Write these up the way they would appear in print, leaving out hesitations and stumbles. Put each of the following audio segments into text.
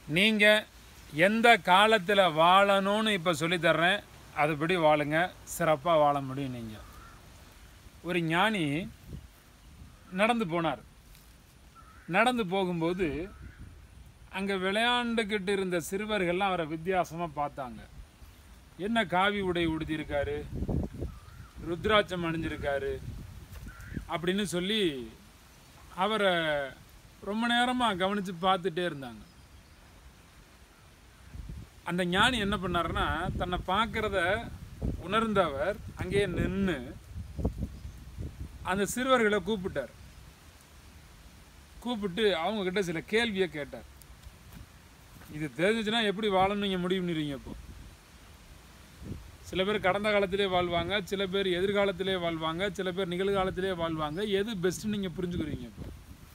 நீங்கள் எந்த காலத்தில் வாழணும்னு இப்போ சொல்லித்தர்றேன், அதுபடி வாழுங்க, சிறப்பாக வாழ முடியும். நீங்கள் ஒரு ஞானி நடந்து போனார். நடந்து போகும்போது அங்கே விளையாண்டுக்கிட்டு இருந்த சிறுவர்கள்லாம் அவரை வித்தியாசமாக பார்த்தாங்க. என்ன காவி உடை உடுத்தியிருக்காரு, ருத்ராட்சம் அணிஞ்சிருக்காரு அப்படின்னு சொல்லி அவரை ரொம்ப நேரமாக கவனித்து பார்த்துட்டே இருந்தாங்க. அந்த ஞானி என்ன பண்ணாருன்னா, தன்னை பார்க்குறத உணர்ந்தவர் அங்கேயே நின்று அந்த சிறுவர்களை கூப்பிட்டார். கூப்பிட்டு அவங்கக்கிட்ட சில கேள்வியை கேட்டார். இது தெரிஞ்சிச்சுன்னா எப்படி வாழணும் நீங்கள் முடிவு பண்ணிடுவீங்க. இப்போ சில பேர் கடந்த காலத்திலே வாழ்வாங்க, சில பேர் எதிர்காலத்திலே வாழ்வாங்க, சில பேர் நிகழ்காலத்திலே வாழ்வாங்க. எது பெஸ்ட்டுன்னு நீங்கள் புரிஞ்சுக்கிறீங்க. இப்போ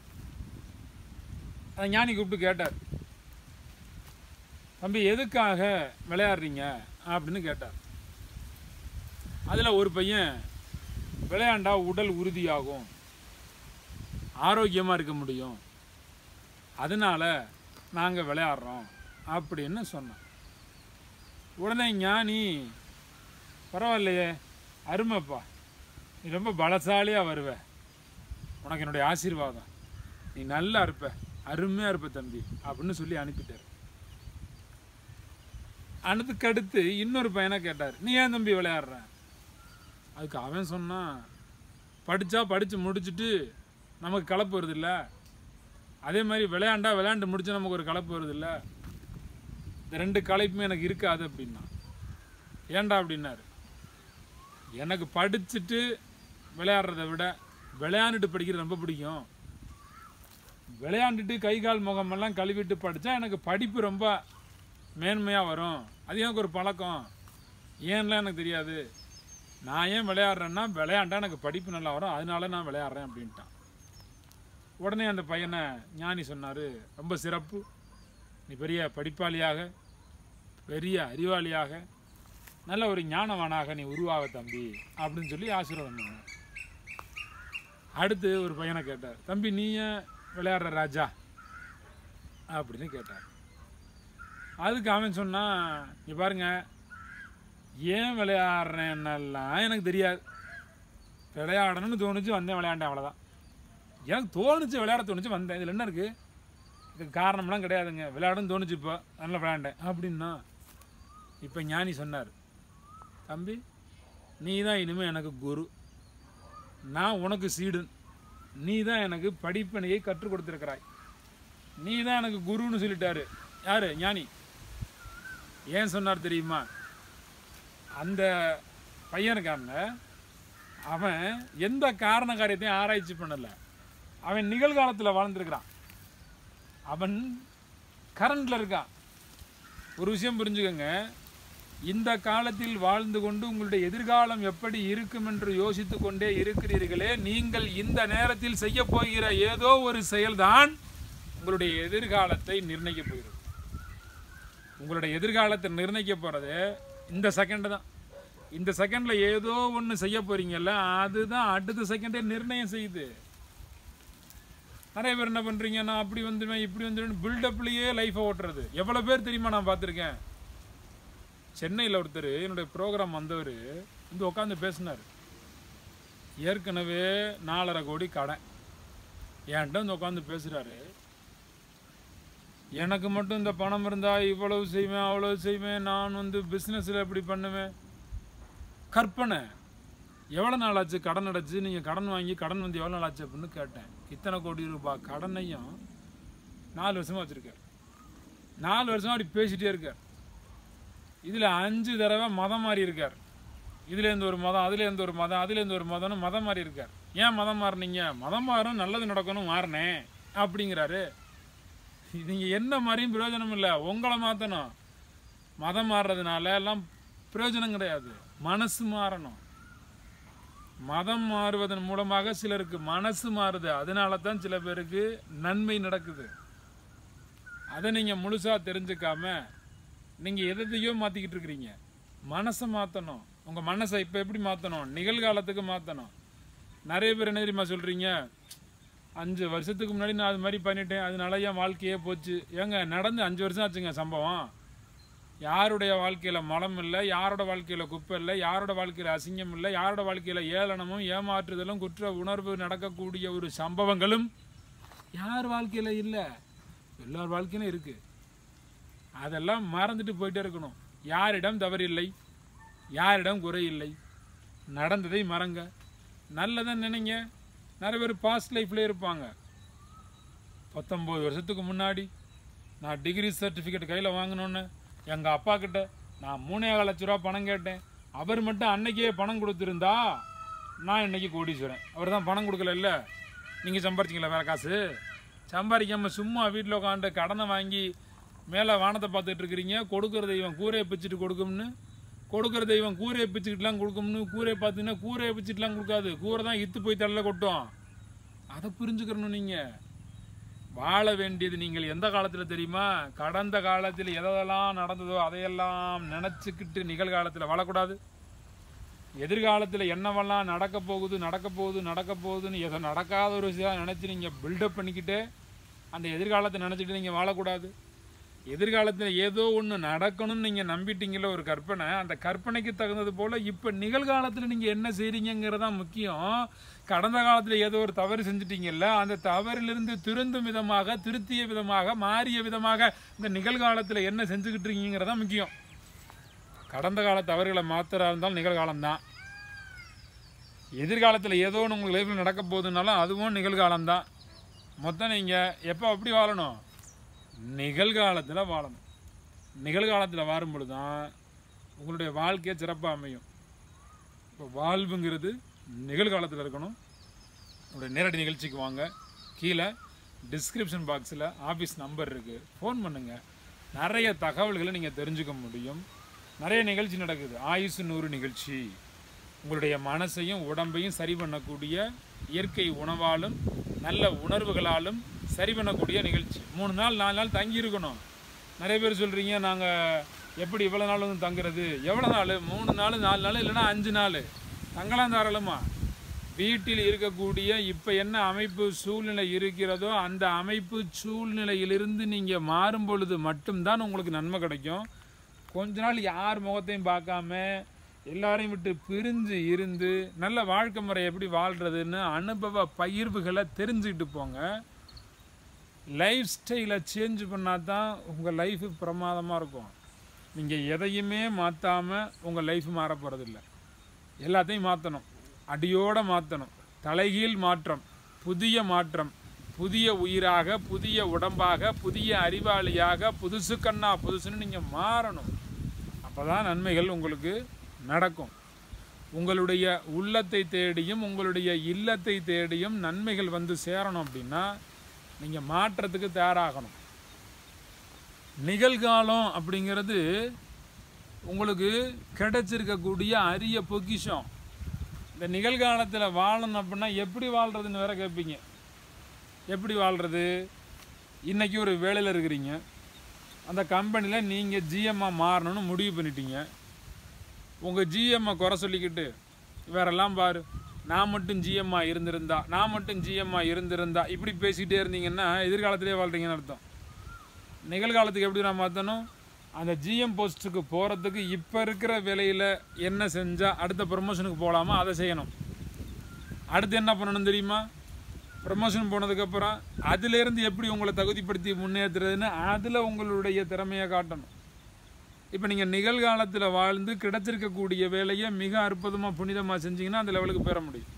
அந்த ஞானி கூப்பிட்டு கேட்டார், தம்பி எதுக்காக விளையாடுறீங்க அப்படின்னு கேட்டார். அதில் ஒரு பையன், விளையாண்டா உடல் உறுதியாகும், ஆரோக்கியமாக இருக்க முடியும், அதனால நாங்கள் விளையாடுறோம் அப்படின்னு சொன்னோம். உடனே ஞானி, பரவாயில்லையே, அருமைப்பா, நீ ரொம்ப பலசாலியாக வருவ, உனக்கு என்னுடைய ஆசீர்வாதம், நீ நல்லா இருப்ப, அருமையாக இருப்ப தம்பி அப்படின்னு சொல்லி அனுப்பிட்டார். அதுக்கடுத்து இன்னொரு பையனை கேட்டார், நீ ஏன் தம்பி விளையாடுற? அதுக்கு அவன் சொன்னான், படித்து முடிச்சுட்டு நமக்கு களைப்பு வருதில்ல, அதே மாதிரி விளையாண்டு முடிச்சு நமக்கு ஒரு களைப்பு வருதில்ல, இந்த ரெண்டு களைப்புமே எனக்கு இருக்காது அப்படின்னா. ஏன்டா அப்படின்னாரு. எனக்கு படிச்சுட்டு விளையாடுறத விட விளையாண்டுட்டு படிக்கிறது ரொம்ப பிடிக்கும். விளையாண்டுட்டு கை கால் முகமெல்லாம் கழுவிட்டு படித்தா எனக்கு படிப்பு ரொம்ப மேன்மையாக வரும். அது எனக்கு ஒரு பழக்கம், ஏன்லாம் எனக்கு தெரியாது. நான் ஏன் விளையாடுறேன்னா, விளையாண்டா எனக்கு படிப்பு நல்லா வரும், அதனால நான் விளையாடுறேன் அப்படின்ட்டான். உடனே அந்த பையனை ஞானி சொன்னார், ரொம்ப சிறப்பு, நீ பெரிய படிப்பாளியாக, பெரிய அறிவாளியாக, நல்ல ஒரு ஞானவானாக நீ உருவாக தம்பி அப்படின்னு சொல்லி ஆசீர்வாதம் பண்ணார். அடுத்து ஒரு பையனை கேட்டார், தம்பி நீ ஏன் விளையாடுற ராஜா அப்படின்னு கேட்டார். அதுக்கு அவன் சொன்னான், நீ பாருங்க, ஏன் விளையாடுறேன்னெல்லாம் எனக்கு தெரியாது, விளையாடணும்னு தோணுச்சு வந்தேன், விளையாண்டேன், அவ்வளோதான். எனக்கு தோணுச்சு, விளையாட தோணுச்சு, வந்தேன், இதில் என்ன இருக்குது, இதுக்கு காரணம்லாம் கிடையாதுங்க, விளையாடணும்னு தோணுச்சு, இப்போ நல்லா விளையாண்டேன் அப்படின்னா. இப்போ ஞானி சொன்னார், தம்பி நீ தான் இனிமேல் எனக்கு குரு, நான் உனக்கு சீடன், நீ தான் எனக்கு படிப்பனையை கற்றுக் கொடுத்துருக்கிறாய், நீ தான் எனக்கு குருன்னு சொல்லிட்டாரு. யார்? ஞானி. ஏன் சொன்னார் தெரியுமா? அந்த பையனுக்கான அவன் எந்த காரண காரியத்தையும் ஆராய்ச்சி பண்ணலை, அவன் நிகழ்காலத்தில் வாழ்ந்துருக்கிறான், அவன் கரண்டில் இருக்கான். ஒரு விஷயம் புரிஞ்சுக்கோங்க, இந்த காலத்தில் வாழ்ந்து கொண்டு உங்களுடைய எதிர்காலம் எப்படி இருக்கும் என்று யோசித்து கொண்டே இருக்கிறீர்களே, நீங்கள் இந்த நேரத்தில் செய்ய போகிற ஏதோ ஒரு செயல்தான் உங்களுடைய எதிர்காலத்தை நிர்ணயிக்க போகிறது. உங்களுடைய எதிர்காலத்தை நிர்ணயிக்க போகிறது இந்த செகண்டு தான். இந்த செகண்டில் ஏதோ ஒன்று செய்ய போகிறீங்கல்ல, அதுதான் அடுத்த செகண்டே நிர்ணயம் செய்யுது. நிறைய பேர் என்ன பண்ணுறீங்க, நான் அப்படி வந்துடுவேன் இப்படி வந்துடுவேன் பில்டப்லேயே லைஃப்பை ஓட்டுறது. எவ்வளோ பேர் தெரியுமா நான் பார்த்துருக்கேன். சென்னையில் ஒருத்தர் என்னுடைய ப்ரோக்ராம் வந்தவர் வந்து உட்காந்து பேசினார். ஏற்கனவே 4.5 கோடி கடன், என்கிட்ட வந்து உட்காந்து பேசுகிறாரு. எனக்கு மட்டும் இந்த பணம் இருந்தால் இவ்வளவு செய்வேன் அவ்வளவு செய்வேன், நான் வந்து பிஸ்னஸில் இப்படி பண்ணுவேன். கற்பனை. எவ்வளோ நாள் ஆச்சு கடன் அடைச்சி, நீங்கள் கடன் வாங்கி கடன் வந்து எவ்வளோ நாள் ஆச்சு அப்படின்னு கேட்டேன். இத்தனை கோடி ரூபாய் கடனையும் 4 வருஷமாக வச்சுருக்கார். 4 வருஷமாக அப்படி பேசிகிட்டே இருக்கார். இதில் 5 தடவை மதம் மாறி இருக்கார். இதுலேருந்து ஒரு மதம், அதுலேருந்து ஒரு மதம், அதுலேருந்து ஒரு மதம்னு மதம் மாறி இருக்கார். ஏன் மதம் மாறினீங்க? மதம் மாறும், நல்லது நடக்கணும், மாறினேன் அப்படிங்கிறாரு. நீங்கள் என்ன மாதிரியும் பிரயோஜனம் இல்லை, உங்களை மாற்றணும். மதம் மாறுறதுனால எல்லாம் பிரயோஜனம் கிடையாது, மனசு மாறணும். மதம் மாறுவதன் மூலமாக சிலருக்கு மனசு மாறுது, அதனால தான் சில பேருக்கு நன்மை நடக்குது. அதை நீங்கள் முழுசாக தெரிஞ்சுக்காம நீங்கள் எதையோ மாற்றிக்கிட்டு இருக்கிறீங்க. மனசை மாற்றணும். உங்கள் மனசை இப்போ எப்படி மாற்றணும்? நிகழ்காலத்துக்கு மாற்றணும். நிறைய பேர் என்ன தெரியுமா சொல்கிறீங்க, 5 வருஷத்துக்கு முன்னாடி நான் அது மாதிரி பண்ணிட்டேன், அதனால என் வாழ்க்கையே போச்சு. ஏங்க நடந்து 5 வருஷம் ஆச்சுங்க சம்பவம். யாருடைய வாழ்க்கையில் மலம் இல்லை, யாரோட வாழ்க்கையில் குப்பை இல்லை, யாரோட வாழ்க்கையில் அசிங்கம் இல்லை, யாரோட வாழ்க்கையில் ஏளனமும் ஏமாற்றுதலும் குற்ற உணர்வு நடக்கக்கூடிய ஒரு சம்பவங்களும் யார் வாழ்க்கையில் இல்லை, எல்லார் வாழ்க்கையிலும் இருக்குது. அதெல்லாம் மறந்துட்டு போயிட்டே இருக்கணும். யாரிடம் தவறில்லை, யாரிடம் குறை இல்லை, நடந்ததை மறங்க, நல்லதான் நினைங்க. நிறைய பேர் பாஸ்ட் லைஃப்ல இருப்பாங்க. 19 வருஷத்துக்கு முன்னாடி நான் டிகிரி சர்டிஃபிகேட் கையில் வாங்கினோன்னு எங்கள் அப்பா கிட்ட நான் 3,5 லட்ச ரூபா பணம் கேட்டேன். அவர் மட்டும் அன்னைக்கே பணம் கொடுத்துருந்தா நான் இன்னைக்கு கோடீஸ்வரன். அவர் தான் பணம் கொடுக்கல. இல்லை, நீங்கள் சம்பாரிச்சிங்களா வேறு காசு? சம்பாதிக்காமல் சும்மா வீட்டில் உட்காந்து கடனை வாங்கி மேலே வானத்தை பார்த்துட்டு இருக்கிறீங்க. கொடுக்குற தெய்வம் கூரையை பிச்சுட்டு கொடுக்கும்னு, கொடுக்குற தெய்வம் கூரையை பிச்சுக்கிட்டுலாம் கொடுக்கும்னு. கூரையை பார்த்தீங்கன்னா கூரையை பிச்சுட்டுலாம் கொடுக்காது, கூரை தான் இத்து போய் தள்ள கொட்டும். அதை புரிஞ்சுக்கிறணும். நீங்கள் வாழ வேண்டியது நீங்கள் எந்த காலத்தில் தெரியுமா? கடந்த காலத்தில் எதெல்லாம் நடந்ததோ அதையெல்லாம் நினச்சிக்கிட்டு நிகழ்காலத்தில் வாழக்கூடாது. எதிர்காலத்தில் என்னவெல்லாம் நடக்க போகுதுன்னு எதோ நடக்காத ஒரு விஷயம் நினச்சி நீங்கள் பில்டப் பண்ணிக்கிட்டு அந்த எதிர்காலத்தை நினச்சிட்டு நீங்கள் வாழக்கூடாது. எதிர்காலத்தில் ஏதோ ஒன்று நடக்கணும்னு நீங்கள் நம்பிட்டீங்களோ ஒரு கற்பனை, அந்த கற்பனைக்கு தகுந்தது போல் இப்போ நிகழ்காலத்தில் நீங்கள் என்ன செய்கிறீங்கிறதான் முக்கியம். கடந்த காலத்தில் ஏதோ ஒரு தவறு செஞ்சிட்டீங்கல்ல, அந்த தவறிலிருந்து திருந்தும் விதமாக, திருத்திய விதமாக, மாறிய விதமாக இந்த நிகழ்காலத்தில் என்ன செஞ்சுக்கிட்டு இருக்கீங்கிறதான் முக்கியம். கடந்த கால தவறுகளை மாத்திரா இருந்தாலும் நிகழ்காலம்தான். எதிர்காலத்தில் ஏதோ ஒன்று உங்கள் லைஃப்பில் நடக்க போகுதுனாலும் அதுவும் நிகழ்காலம்தான். மொத்தம் நீங்கள் எப்போ அப்படி வாழணும்? நிகழ்காலத்தில் வாழணும். நிகழ்காலத்தில் வாழும்பொழுது தான் உங்களுடைய வாழ்க்கையை சிறப்பாக அமையும். இப்போ வாழ்வுங்கிறது நிகழ்காலத்தில் இருக்கணும். உங்களுடைய நேரடி நிகழ்ச்சிக்கு வாங்க. கீழே டிஸ்கிரிப்ஷன் பாக்ஸில் ஆஃபீஸ் நம்பர் இருக்குது, ஃபோன் பண்ணுங்கள். நிறைய தகவல்களை நீங்கள் தெரிஞ்சுக்க முடியும். நிறைய நிகழ்ச்சி நடக்குது. ஆயுசு 100 நிகழ்ச்சி உங்களுடைய மனசையும் உடம்பையும் சரி பண்ணக்கூடிய, இயற்கை உணவாலும் நல்ல உணர்வுகளாலும் சரி பண்ணக்கூடிய நிகழ்ச்சி. 3 நாள் 4 நாள் தங்கி இருக்கணும். நிறைய பேர் சொல்கிறீங்க நாங்கள் எப்படி இவ்வளோ நாள் வந்து தங்குறது? எவ்வளோ நாள்? 3 நாள் 4 நாள் இல்லைன்னா 5 நாள் தங்கலாம் தாராளமாக. வீட்டில் இருக்கக்கூடிய இப்போ என்ன அமைப்பு சூழ்நிலை இருக்கிறதோ அந்த அமைப்பு சூழ்நிலையிலிருந்து நீங்கள் மாறும் பொழுது மட்டும்தான் உங்களுக்கு நன்மை கிடைக்கும். கொஞ்ச நாள் யார் முகத்தையும் பார்க்காம எல்லாரையும் விட்டு பிரிஞ்சு இருந்து நல்ல வாழ்க்கை முறை எப்படி வாழ்கிறதுன்னு அனுபவ பகிர்வுகளை தெரிஞ்சுக்கிட்டு போங்க. லைஃப் ஸ்டைலை சேஞ்ச் பண்ணால் தான் உங்கள் லைஃபு பிரமாதமாக இருக்கும். நீங்கள் எதையுமே மாற்றாமல் உங்கள் லைஃப் மாற போகிறதில்ல. எல்லாத்தையும் மாற்றணும், அடியோடு மாற்றணும். தலைகீழ் மாற்றம், புதிய மாற்றம், புதிய உயிராக, புதிய உடம்பாக, புதிய அறிவாளியாக, புதுசு கண்ணா புதுசுன்னு நீங்கள் மாறணும். அப்போ தான் நன்மைகள் உங்களுக்கு நடக்கும். உங்களுடைய உள்ளத்தை தேடியும் உங்களுடைய இல்லத்தை தேடியும் நன்மைகள் வந்து சேரணும் அப்படின்னா நீங்கள் மாற்றத்துக்கு தயாராகணும். நிகழ்காலம் அப்படிங்கிறது உங்களுக்கு கிடைச்சிருக்கக்கூடிய அரிய பொக்கிஷம். இந்த நிகழ்காலத்தில் வாழணும் அப்படின்னா எப்படி வாழ்கிறதுன்னு வேற கேட்பீங்க. எப்படி வாழ்கிறது? இன்றைக்கி ஒரு வேலையில் இருக்கிறீங்க, அந்த கம்பெனியில் நீங்கள் ஜிஎம்மாக மாறணும்னு முடிவு பண்ணிட்டீங்க. உங்கள் ஜிஎம்மை குறை சொல்லிக்கிட்டு வேறெல்லாம் பாரு, நான் மட்டும் ஜிஎம்மாக இருந்திருந்தா இப்படி பேசிக்கிட்டே இருந்தீங்கன்னா எதிர்காலத்திலே வாழ்கிறீங்கன்னு அர்த்தம். நிகழ்காலத்துக்கு எப்படி நான் மாற்றணும்? அந்த ஜிஎம் போஸ்ட்டுக்கு போகிறதுக்கு இப்போ இருக்கிற வேலையில் என்ன செஞ்சால் அடுத்த ப்ரமோஷனுக்கு போகலாமா அதை செய்யணும். அடுத்து என்ன பண்ணணும் தெரியுமா? ப்ரமோஷன் போனதுக்கப்புறம் அதிலேருந்து எப்படி உங்களை தகுதிப்படுத்தி முன்னேற்றுறதுன்னு அதில் உங்களுடைய திறமையை காட்டணும். இப்போ நீங்கள் நிகழ்காலத்தில் வாழ்ந்து கிடைச்சிருக்கக்கூடிய வேலையை மிக அற்புதமாக புனிதமாக செஞ்சீங்கன்னா அந்த லெவலுக்கு பெற முடியும்.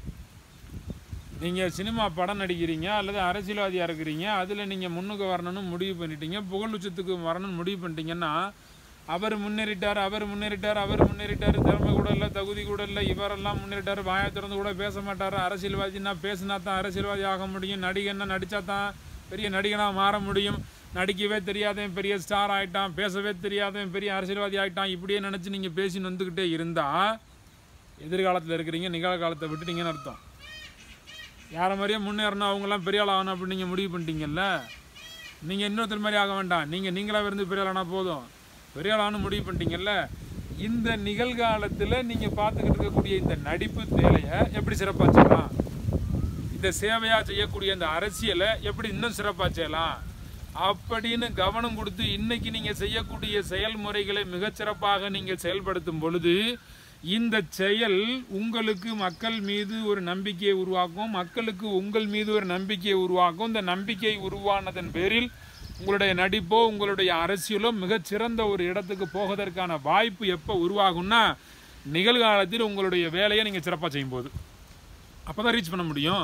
நீங்கள் சினிமா படம் நடிக்கிறீங்க அல்லது அரசியல்வாதியாக இருக்கிறீங்க, அதில் நீங்கள் முன்னுக்கு வரணும்னு முடிவு பண்ணிட்டீங்க, புகழ் உச்சத்துக்கு வரணும்னு முடிவு பண்ணிட்டீங்கன்னா அவர் முன்னேறிட்டார், திறமை கூட இல்லை, தகுதி கூட இல்லை, இவரெல்லாம் முன்னேறிட்டார், வாயை திறந்து கூட பேச மாட்டார், அரசியல்வாதினா பேசினா தான் அரசியல்வாதி ஆக முடியும், நடிகன்னா நடித்தா தான் பெரிய நடிகனாக மாற முடியும், நடிக்கவே தெரியாதவன் பெரிய ஸ்டார் ஆகிட்டான், பேசவே தெரியாதவன் பெரிய அரசியல்வாதி ஆகிட்டான், இப்படியே நினச்சி நீங்கள் பேசின்னு வந்துக்கிட்டே இருந்தால் எதிர்காலத்தில் இருக்கிறீங்க, நிகழ்காலத்தை விட்டுட்டீங்கன்னு அர்த்தம். யாரை மாதிரியே முன்னேறணும், அவங்களாம் பெரிய ஆள் ஆகணும் அப்படின்னு நீங்கள் முடிவு பண்ணிட்டீங்கல்ல. நீங்கள் இன்னொருத்தர் மாதிரி ஆக வேண்டாம், நீங்களாக இருந்து பெரிய ஆளானா போதும், பெரிய ஆளானு முடிவு பண்ணிட்டீங்கல்ல. இந்த நிகழ்காலத்தில் நீங்கள் பார்த்துக்கிட்டு இருக்கக்கூடிய இந்த நடிப்பு வேலையை எப்படி சிறப்பாக செய்யலாம், இந்த இந்த சேவையாக செய்யக்கூடிய இந்த அரசியலை எப்படி இன்னும் சிறப்பாக செய்யலாம் அப்படின்னு கவனம் கொடுத்து இன்னைக்கு நீங்கள் செய்யக்கூடிய செயல்முறைகளை மிகச்சிறப்பாக நீங்கள் செயல்படுத்தும் பொழுது இந்த செயல் உங்களுக்கு மக்கள் மீது ஒரு நம்பிக்கையை உருவாக்கும், மக்களுக்கு உங்கள் மீது ஒரு நம்பிக்கையை உருவாக்கும். இந்த நம்பிக்கை உருவானதன் பேரில் உங்களுடைய நடிப்போ உங்களுடைய அரசியலோ மிகச்சிறந்த ஒரு இடத்துக்கு போவதற்கான வாய்ப்பு எப்போ உருவாகும்னா நிகழ்காலத்தில் உங்களுடைய வேலையை நீங்கள் சிறப்பாக செய்யும்போது அப்போ தான் ரீச் பண்ண முடியும்.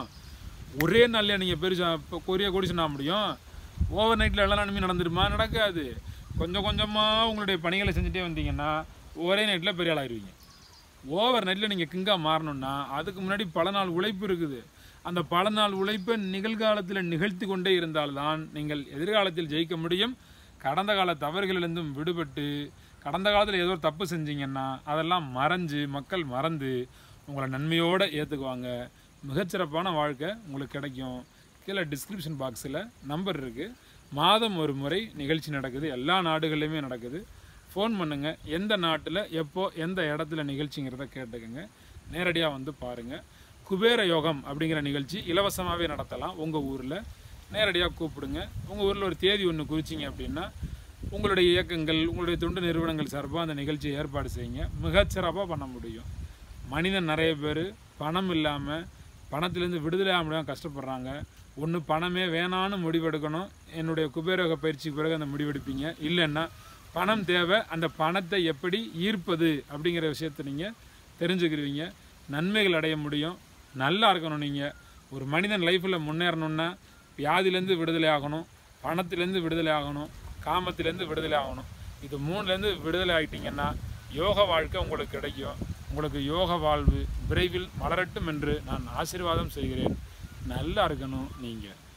ஒரே நாளில் நீங்கள் பெரிய கோடிசன் ஆக முடியும். ஓவர் நைட்டில் எல்லாம் நன்மை நடந்துருமா? நடக்காது. கொஞ்சம் கொஞ்சமாக உங்களுடைய பணிகளை செஞ்சுட்டே வந்தீங்கன்னா ஒரே நைட்டில் பெரிய ஆளாயிருவீங்க. ஓவர் நைட்டில் நீங்கள் கிங்காக மாறணும்னா அதுக்கு முன்னாடி பல நாள் உழைப்பு இருக்குது. அந்த பல நாள் உழைப்பை நிகழ்காலத்தில் நிகழ்த்தி கொண்டே இருந்தால்தான் நீங்கள் எதிர்காலத்தில் ஜெயிக்க முடியும். கடந்த கால தவறுகளிலிருந்தும் விடுபட்டு கடந்த காலத்தில் ஏதோ தப்பு செஞ்சீங்கன்னா அதெல்லாம் மறைஞ்சு மக்கள் மறந்து உங்களை நன்மையோடு ஏற்றுக்குவாங்க. மிகச்சிறப்பான வாழ்க்கை உங்களுக்கு கிடைக்கும். கீழே டிஸ்கிரிப்ஷன் பாக்ஸில் நம்பர் இருக்குது. மாதம் ஒரு முறை நிகழ்ச்சி நடக்குது, எல்லா நாடுகள்லையுமே நடக்குது. ஃபோன் பண்ணுங்கள். எந்த நாட்டில் எப்போ எந்த இடத்துல நிகழ்ச்சிங்கிறத கேட்டுக்கோங்க. நேரடியாக வந்து பாருங்கள். குபேர யோகம் அப்படிங்கிற நிகழ்ச்சி இலவசமாகவே நடத்தலாம். உங்கள் ஊரில் நேரடியாக கூப்பிடுங்க. உங்கள் ஊரில் ஒரு தேதி ஒன்று குறிச்சிங்க அப்படின்னா உங்களுடைய இயக்கங்கள் உங்களுடைய தொண்டு நிறுவனங்கள் சார்பாக அந்த நிகழ்ச்சியை ஏற்பாடு செய்யுங்க. மிகச்சிறப்பாக பண்ண முடியும். மனிதன் நிறைய பேர் பணம் இல்லாமல் பணத்திலேருந்து விடுதலை ஆக முடியாமல் கஷ்டப்படுறாங்க. ஒன்று பணமே வேணான்னு முடிவெடுக்கணும். என்னுடைய குபேரயோக பயிற்சிக்கு பிறகு அந்த முடிவெடுப்பீங்க. இல்லைன்னா பணம் தேவை, அந்த பணத்தை எப்படி ஈர்ப்பது அப்படிங்கிற விஷயத்தை நீங்கள் தெரிஞ்சுக்கிடுவீங்க. நன்மைகள் அடைய முடியும். நல்லா இருக்கணும். நீங்கள் ஒரு மனிதன் லைஃப்பில் முன்னேறணுன்னா வியாதியிலேருந்து விடுதலை ஆகணும், பணத்திலேருந்து விடுதலை ஆகணும், காமத்திலேருந்து விடுதலை ஆகணும். இது மூணுலேருந்து விடுதலை ஆகிட்டிங்கன்னா யோக வாழ்க்கை உங்களுக்கு கிடைக்கும். உங்களுக்கு யோக வாழ்வு விரைவில் மலரட்டும் என்று நான் ஆசீர்வாதம் செய்கிறேன். நல்லா இருக்கணும் நீங்கள்.